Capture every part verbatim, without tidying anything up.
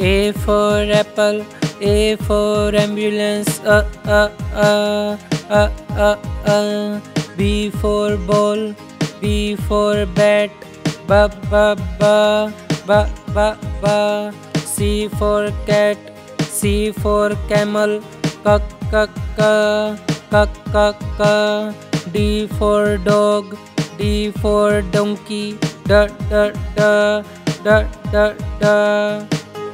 A for apple, A for ambulance, uh, uh, uh, uh, uh, uh. B for ball, B for bat, ba, ba, ba, ba, ba, ba. C for cat, C for camel, k, k, k, k, k, k. D for dog, D for donkey, da, da, da, da, da, da.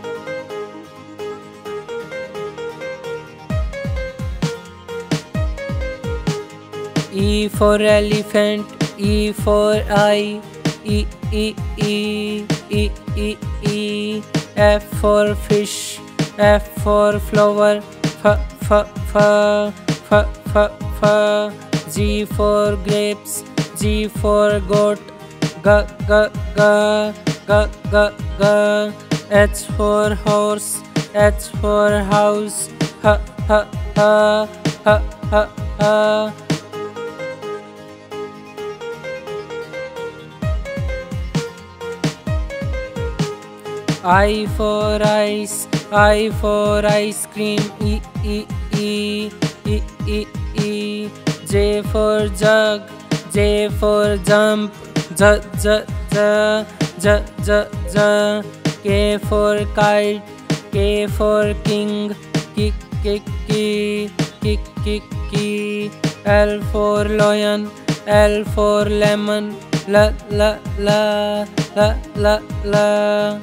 E for elephant, E for eye, E, E, E, E, E, E. F for fish, F for flower, F, F, F, F, F, F. G for grapes, G for goat, G, G, G, G, G, G. H for horse, H for house, H, H, H, H, H, H. I for ice, I for ice cream, E, E, E, E, E, E. J for jug, J for jump, J, J, J, J, J, J. K for kite, K for king, K, K, K, K, K, K. L for lion, L for lemon, L, L, L, L, L, L.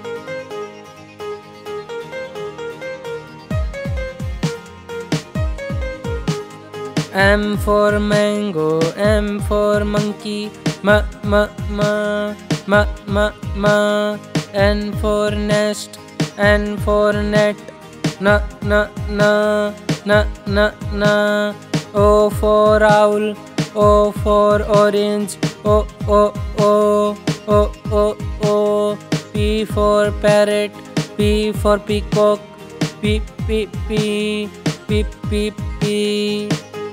M for mango, M for monkey, M, M, M, M, M, M. N for nest, N for net, N, N, N, N, N, N. O for owl, O for orange, O, O, O, O, O, O. P for parrot, P for peacock, P, P, P, P, P, P.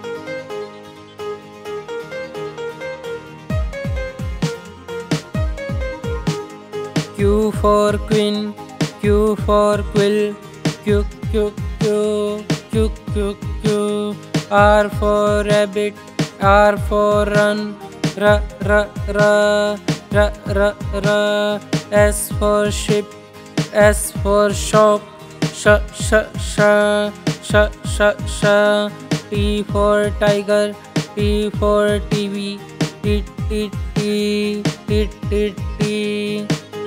Q for queen, Q for quill, Q, Q, Q, Q, Q, Q. R for rabbit, R for run, R, R, R, R, R, R. S for ship, S for shop, Sh, Sh, Sh, Sh, Sh, Sh. T for tiger, T for T V, T, T, T, T, T, T.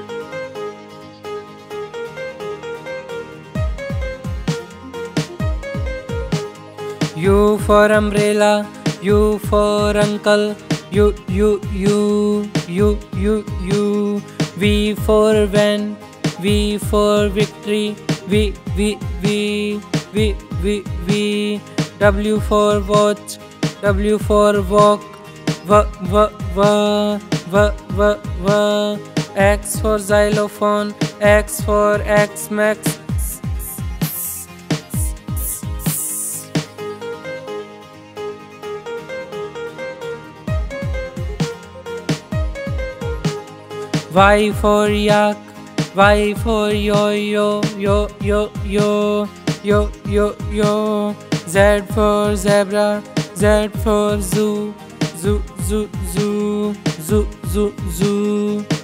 U for umbrella, U for uncle, U, U, U, U, U, U. V for van, V for victory, V, V, V, V, V, V. W for watch, W for walk, V, V, V, V, V, V. X for xylophone, X for X-Max. Y for yak, Y for yo-yo, yo, yo, yo, yo, yo, yo. Z for zebra, Z for zoo, zoo, zoo, zoo, zoo, zoo, zoo.